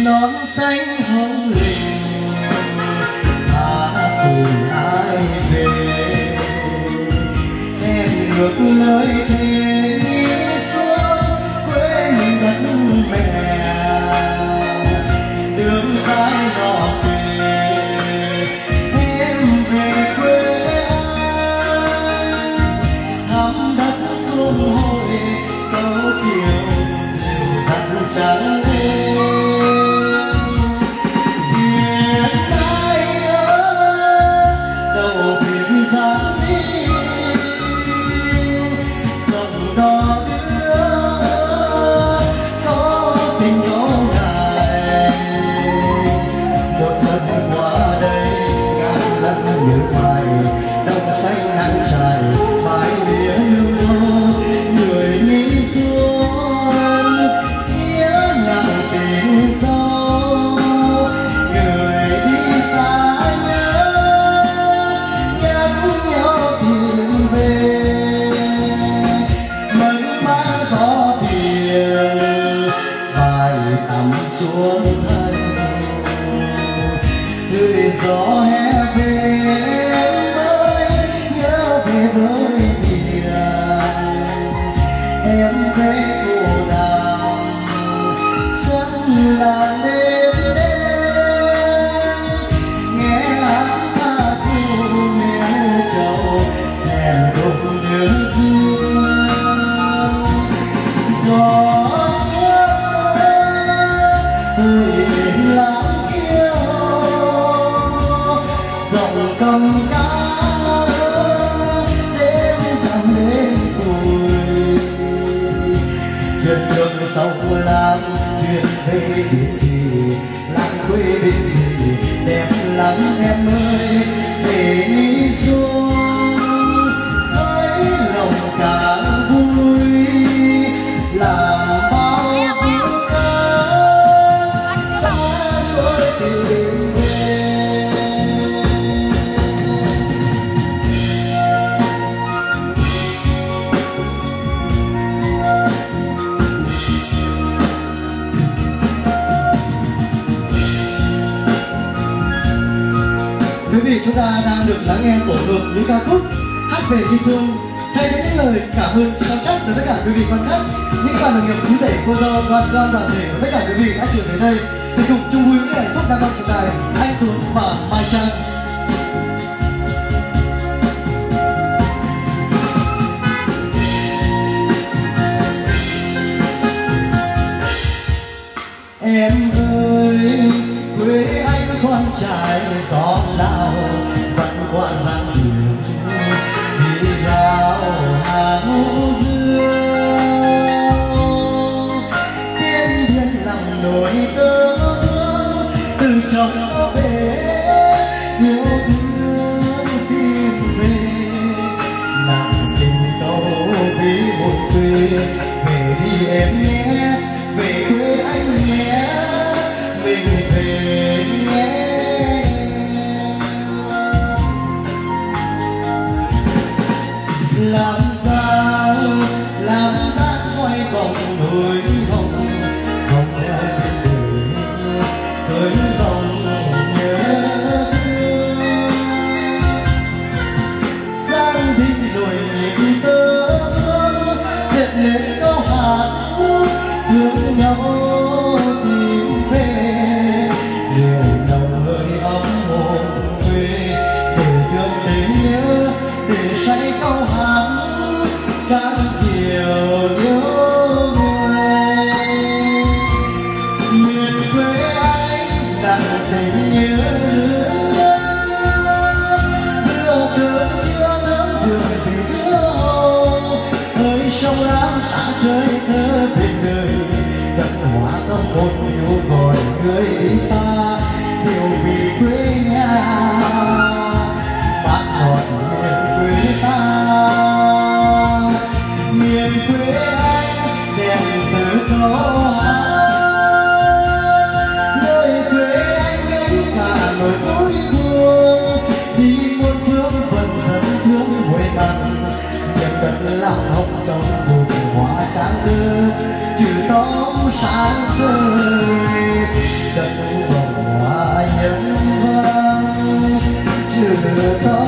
nón xanh hồng lình cùng ai về em ngược lời thề nghĩ xuống quê đất mẹ đường dài ngõ về em về quê anh thăm đất xuân hồi câu kiều dịu dàng trắng xuống thân người gió hè về em mới nhớ về với miền em về cô đào xuân là đêm đêm nghe hát ca thu nêu trầu thèm cùng nhớ dương gió lãng yêu dòng cầm ca đêm dòng đêm vui thuyền đường sau lam thuyền về biển thì làng quê bên gì đẹp lắm em ơi để đi xuống với lòng càng vui làm bao dương ca xa xôi tìm về. Quý vị, chúng ta đang được lắng nghe tổ hợp những ca khúc hát về Di Xuân thay cho những lời cảm ơn sâu sắc từ tất cả quý vị quan khách, những bạn đồng nghiệp, chú rể, cô dâu, đoàn thể và tất cả quý vị đã trở đến đây để cùng chung vui với hạnh phúc đang đang trọng tài anh Tuấn và Mai Trang. Em ơi, quê anh khoan trải gió lao vẫn qua nắng đường đi vào hàng dương tiên thiên lòng nỗi tơ vương từ trong gió về yêu thương tìm về nặng tình câu vì một quê về đi em nhé về quê anh nhé mình về nhé. Làm dáng xoay vòng núi hồng hồng theo bên đời cơn dòng nhớ thương giang đình nổi nhịp tơ vương dệt lên câu hát thương nhau tìm về điều nồng hơi ấm hồn quê để thương để nhớ để say câu hát càng nhiều nhớ người miền quê anh đang tình nhớ mưa cơn chưa lớn đường thì giữa hồ hơi sông lam sáng khơi thơ bên đời đất hóa tâm hồn yêu gọi người đi xa điều vì quê nhà bát ngọt miền quê ta. Miền quê anh đẹp từ câu hát nơi quê anh ấy cả nỗi vui buồn đi muôn phương vần dẫn thương muội tặng miền đất làm hồng trong vùng hoa trắng đưa trừ tóm sáng trời cánh vòng hoa nhân vang chưa ta